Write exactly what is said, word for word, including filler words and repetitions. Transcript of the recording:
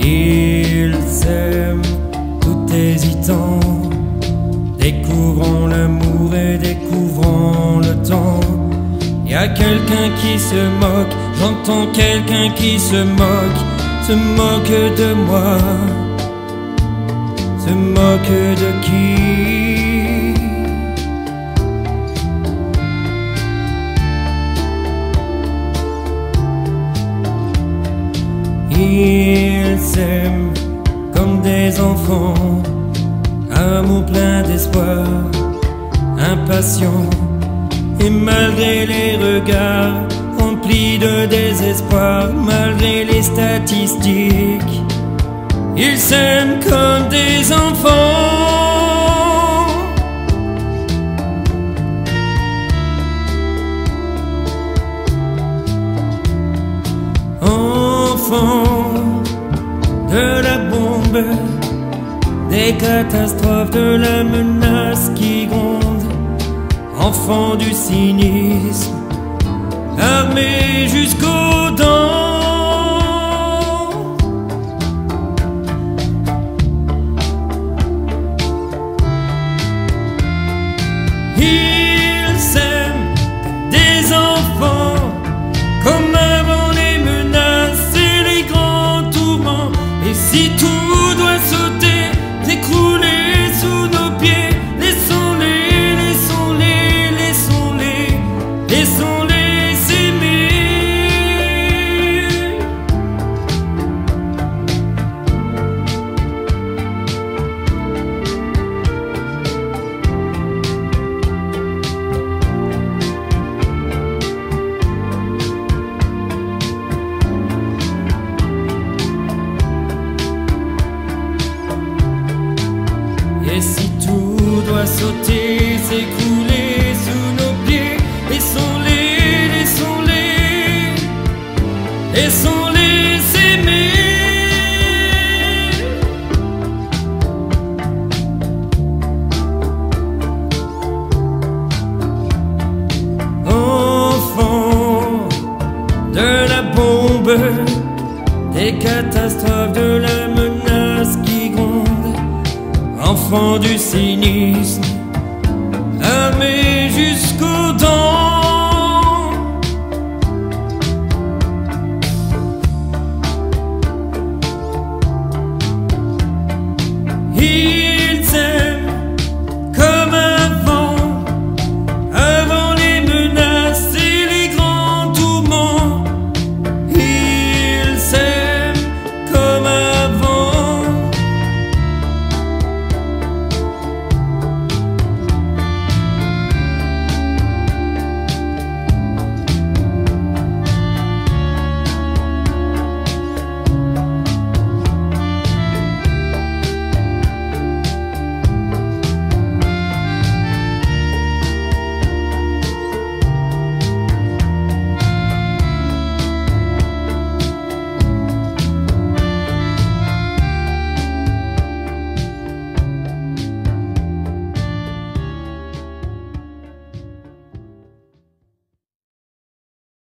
Ils s'aiment tout hésitant, découvrons l'amour et découvrons le temps. Y a quelqu'un qui se moque, j'entends quelqu'un qui se moque, se moque de moi, se moque de qui? Ils s'aiment comme des enfants, amour plein d'espoir, impatient. Et malgré les regards remplis de désespoir, malgré les statistiques, ils s'aiment comme des enfants. Enfants de la bombe, des catastrophes, de la menace qui gronde, enfants du cynisme, armés jusqu'aux dents. Ils s'aiment des enfants, comme avant les menaces et les grands tourments. Et si tout doit sauter, s'écrouler sous nos pieds, laissons-les, laissons-les, laissons-les, laissons-les s'aimer. Et si tout doit sauter, s'écrouler sous nos pieds, laissons-les, laissons-les, laissons-les s'aimer. Enfants de la bombe, des catastrophes, de la menace qui gronde, enfants du cynisme, armés jusqu'aux dents. He